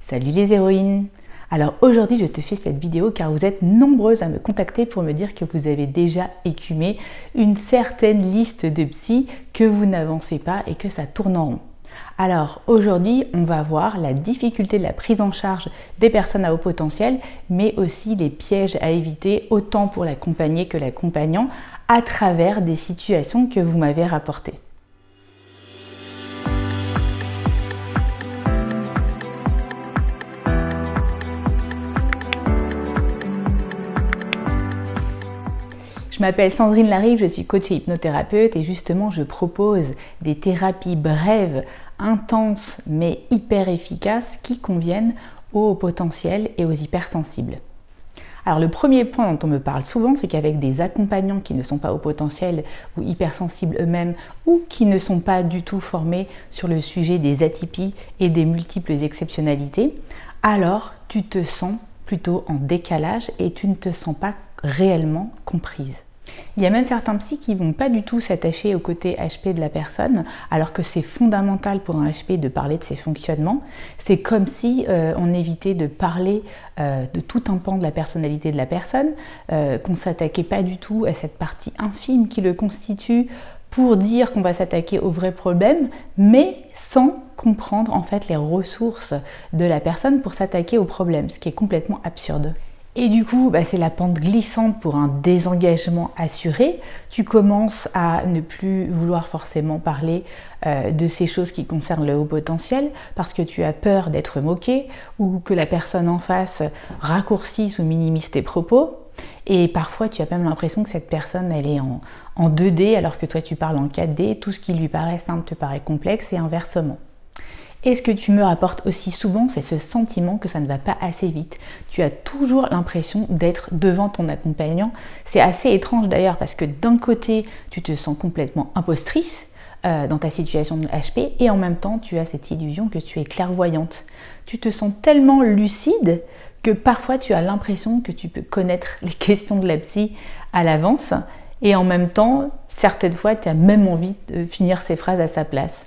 Salut les héroïnes! Alors aujourd'hui je te fais cette vidéo car vous êtes nombreuses à me contacter pour me dire que vous avez déjà écumé une certaine liste de psy, que vous n'avancez pas et que ça tourne en rond. Alors aujourd'hui on va voir la difficulté de la prise en charge des personnes à haut potentiel, mais aussi les pièges à éviter autant pour l'accompagné que l'accompagnant à travers des situations que vous m'avez rapportées. Je m'appelle Sandrine Larive, je suis coach et hypnothérapeute et justement je propose des thérapies brèves, intenses mais hyper efficaces qui conviennent aux hauts potentiels et aux hypersensibles. Alors le premier point dont on me parle souvent, c'est qu'avec des accompagnants qui ne sont pas hauts potentiels ou hypersensibles eux-mêmes ou qui ne sont pas du tout formés sur le sujet des atypies et des multiples exceptionnalités, alors tu te sens plutôt en décalage et tu ne te sens pas réellement comprise. Il y a même certains psys qui ne vont pas du tout s'attacher au côté HP de la personne, alors que c'est fondamental pour un HP de parler de ses fonctionnements. C'est comme si on évitait de parler de tout un pan de la personnalité de la personne, qu'on ne s'attaquait pas du tout à cette partie infime qui le constitue pour dire qu'on va s'attaquer au vrai problème, mais sans comprendre en fait les ressources de la personne pour s'attaquer au problème, ce qui est complètement absurde. Et du coup, c'est la pente glissante pour un désengagement assuré. Tu commences à ne plus vouloir forcément parler de ces choses qui concernent le haut potentiel parce que tu as peur d'être moqué ou que la personne en face raccourcisse ou minimise tes propos. Et parfois, tu as même l'impression que cette personne, elle est en 2D alors que toi, tu parles en 4D. Tout ce qui lui paraît simple te paraît complexe et inversement. Et ce que tu me rapportes aussi souvent, c'est ce sentiment que ça ne va pas assez vite. Tu as toujours l'impression d'être devant ton accompagnant. C'est assez étrange d'ailleurs parce que d'un côté, tu te sens complètement impostrice dans ta situation de HP et en même temps, tu as cette illusion que tu es clairvoyante. Tu te sens tellement lucide que parfois, tu as l'impression que tu peux connaître les questions de la psy à l'avance et en même temps, certaines fois, tu as même envie de finir ces phrases à sa place.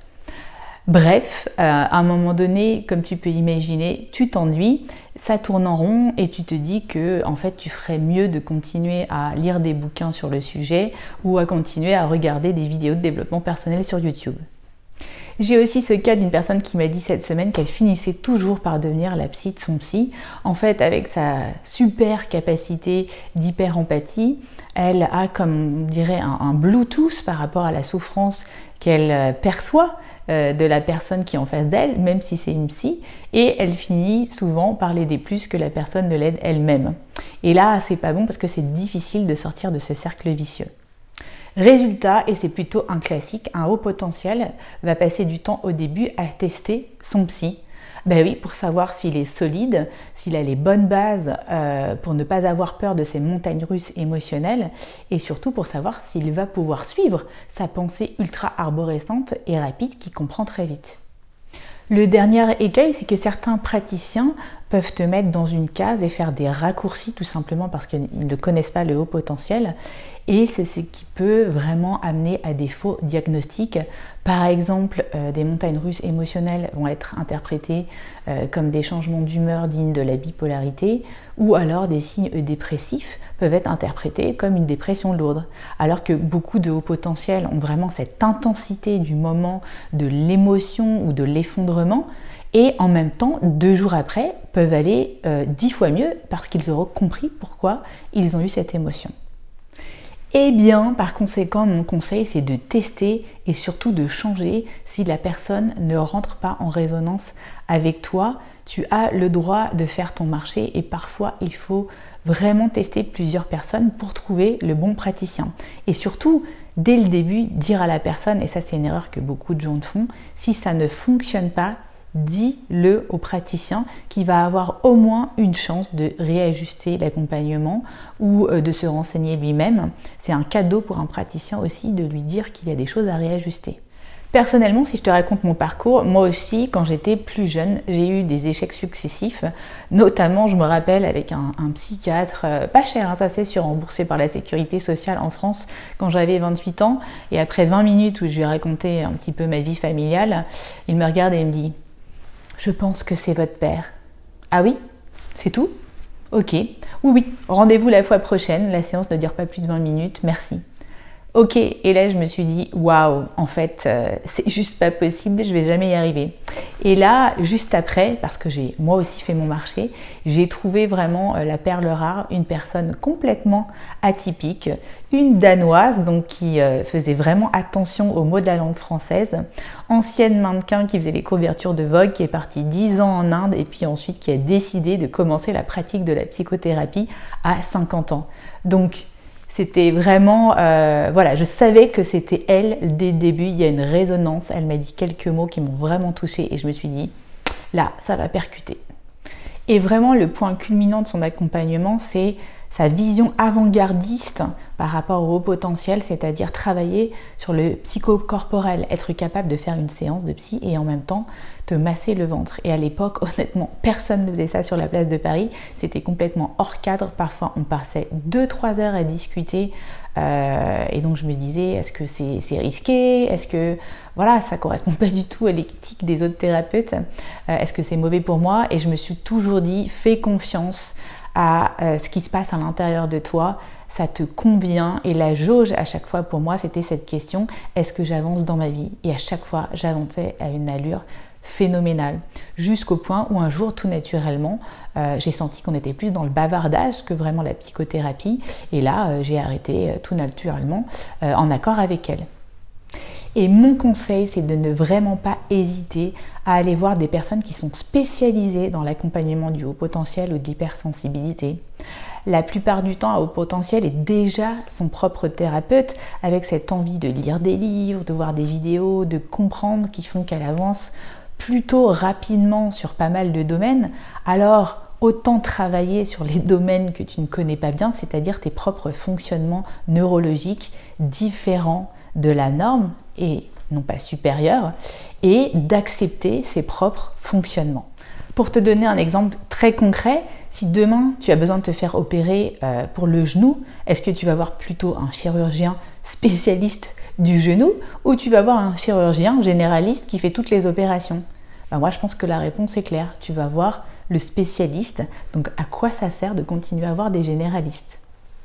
Bref, à un moment donné, comme tu peux imaginer, tu t'ennuies, ça tourne en rond et tu te dis que en fait, tu ferais mieux de continuer à lire des bouquins sur le sujet ou à continuer à regarder des vidéos de développement personnel sur YouTube. J'ai aussi ce cas d'une personne qui m'a dit cette semaine qu'elle finissait toujours par devenir la psy de son psy. En fait, avec sa super capacité d'hyper-empathie, elle a, comme on dirait, un Bluetooth par rapport à la souffrance qu'elle perçoit de la personne qui est en face d'elle, même si c'est une psy, et elle finit souvent par l'aider plus que la personne ne l'aide elle-même. Et là, c'est pas bon parce que c'est difficile de sortir de ce cercle vicieux. Résultat, et c'est plutôt un classique, un haut potentiel va passer du temps au début à tester son psy. Ben oui, pour savoir s'il est solide, s'il a les bonnes bases pour ne pas avoir peur de ces montagnes russes émotionnelles et surtout pour savoir s'il va pouvoir suivre sa pensée ultra arborescente et rapide qui comprend très vite. Le dernier écueil, c'est que certains praticiens peuvent te mettre dans une case et faire des raccourcis tout simplement parce qu'ils ne connaissent pas le haut potentiel et c'est ce qui peut vraiment amener à des faux diagnostics. Par exemple, des montagnes russes émotionnelles vont être interprétées comme des changements d'humeur dignes de la bipolarité ou alors des signes dépressifs peuvent être interprétés comme une dépression lourde. Alors que beaucoup de hauts potentiels ont vraiment cette intensité du moment de l'émotion ou de l'effondrement et en même temps, 2 jours après, peuvent aller 10 fois mieux parce qu'ils auront compris pourquoi ils ont eu cette émotion. Eh bien, par conséquent, mon conseil, c'est de tester et surtout de changer si la personne ne rentre pas en résonance avec toi. Tu as le droit de faire ton marché et parfois, il faut vraiment tester plusieurs personnes pour trouver le bon praticien. Et surtout, dès le début, dire à la personne, et ça c'est une erreur que beaucoup de gens font, si ça ne fonctionne pas, dis-le au praticien qui va avoir au moins une chance de réajuster l'accompagnement ou de se renseigner lui-même. C'est un cadeau pour un praticien aussi de lui dire qu'il y a des choses à réajuster. Personnellement, si je te raconte mon parcours, moi aussi, quand j'étais plus jeune, j'ai eu des échecs successifs. Notamment, je me rappelle avec un psychiatre, pas cher, ça c'est sûr, remboursé par la sécurité sociale en France, quand j'avais 28 ans. Et après 20 minutes où je lui ai raconté un petit peu ma vie familiale, il me regarde et il me dit « Je pense que c'est votre père ». Ah oui? C'est tout? Ok. Oui, oui. Rendez-vous la fois prochaine. La séance ne dure pas plus de 20 minutes. Merci. Ok, et là je me suis dit, waouh, en fait, c'est juste pas possible, je vais jamais y arriver. Et là, juste après, parce que j'ai moi aussi fait mon marché, j'ai trouvé vraiment la perle rare, une personne complètement atypique, une Danoise, donc qui faisait vraiment attention aux mots de la langue française, ancienne mannequin qui faisait les couvertures de Vogue, qui est partie 10 ans en Inde et puis ensuite qui a décidé de commencer la pratique de la psychothérapie à 50 ans. Donc, c'était vraiment, voilà, je savais que c'était elle dès le début, il y a une résonance, elle m'a dit quelques mots qui m'ont vraiment touchée et je me suis dit, là, ça va percuter. Et vraiment, le point culminant de son accompagnement, c'est sa vision avant-gardiste par rapport au haut potentiel, c'est-à-dire travailler sur le psychocorporel, être capable de faire une séance de psy et en même temps te masser le ventre. Et à l'époque, honnêtement, personne ne faisait ça sur la place de Paris. C'était complètement hors cadre. Parfois, on passait 2-3 heures à discuter. Et donc, je me disais, est-ce que c'est risqué? Est-ce que voilà, ça correspond pas du tout à l'éthique des autres thérapeutes? Est-ce que c'est mauvais pour moi? Et je me suis toujours dit, fais confiance à ce qui se passe à l'intérieur de toi, ça te convient. Et la jauge à chaque fois pour moi c'était cette question, est-ce que j'avance dans ma vie? Et à chaque fois j'avançais à une allure phénoménale, jusqu'au point où un jour tout naturellement j'ai senti qu'on était plus dans le bavardage que vraiment la psychothérapie et là j'ai arrêté tout naturellement en accord avec elle. Et mon conseil, c'est de ne vraiment pas hésiter à aller voir des personnes qui sont spécialisées dans l'accompagnement du haut potentiel ou de l'hypersensibilité. La plupart du temps, un haut potentiel est déjà son propre thérapeute avec cette envie de lire des livres, de voir des vidéos, de comprendre qui font qu'elle avance plutôt rapidement sur pas mal de domaines. Alors, autant travailler sur les domaines que tu ne connais pas bien, c'est-à-dire tes propres fonctionnements neurologiques différents de la norme et non pas supérieurs, et d'accepter ses propres fonctionnements. Pour te donner un exemple très concret, si demain tu as besoin de te faire opérer pour le genou, est-ce que tu vas voir plutôt un chirurgien spécialiste du genou ou tu vas voir un chirurgien généraliste qui fait toutes les opérations? Ben moi je pense que la réponse est claire, tu vas voir le spécialiste, donc à quoi ça sert de continuer à voir des généralistes?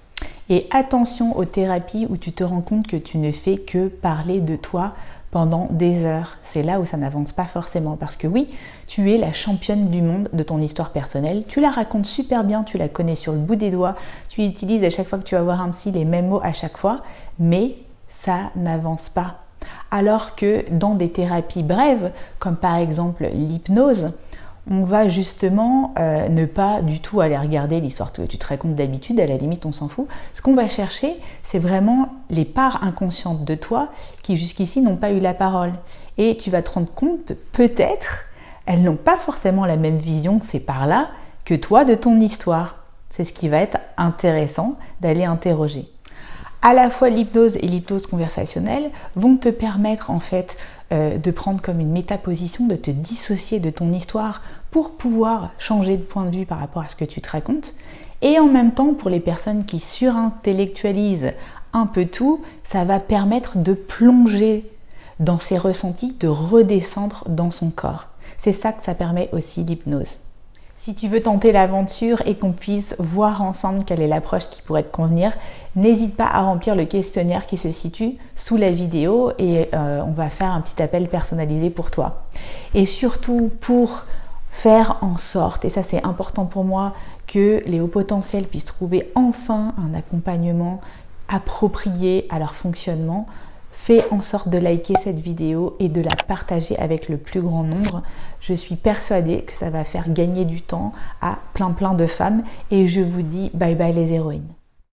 Et attention aux thérapies où tu te rends compte que tu ne fais que parler de toi pendant des heures. C'est là où ça n'avance pas forcément. Parce que oui, tu es la championne du monde de ton histoire personnelle. Tu la racontes super bien, tu la connais sur le bout des doigts. Tu utilises à chaque fois que tu vas voir un psy les mêmes mots à chaque fois. Mais ça n'avance pas. Alors que dans des thérapies brèves, comme par exemple l'hypnose, on va justement ne pas du tout aller regarder l'histoire que tu te racontes d'habitude, à la limite on s'en fout. Ce qu'on va chercher, c'est vraiment les parts inconscientes de toi qui jusqu'ici n'ont pas eu la parole. Et tu vas te rendre compte, peut-être, elles n'ont pas forcément la même vision, ces parts-là, que toi de ton histoire. C'est ce qui va être intéressant d'aller interroger. À la fois l'hypnose et l'hypnose conversationnelle vont te permettre en fait de prendre comme une métaposition, de te dissocier de ton histoire pour pouvoir changer de point de vue par rapport à ce que tu te racontes. Et en même temps, pour les personnes qui surintellectualisent un peu tout, ça va permettre de plonger dans ses ressentis, de redescendre dans son corps. C'est ça que ça permet aussi l'hypnose. Si tu veux tenter l'aventure et qu'on puisse voir ensemble quelle est l'approche qui pourrait te convenir, n'hésite pas à remplir le questionnaire qui se situe sous la vidéo et on va faire un petit appel personnalisé pour toi. Et surtout pour faire en sorte, et ça c'est important pour moi, que les hauts potentiels puissent trouver enfin un accompagnement approprié à leur fonctionnement, fais en sorte de liker cette vidéo et de la partager avec le plus grand nombre. Je suis persuadée que ça va faire gagner du temps à plein de femmes et je vous dis bye bye les héroïnes.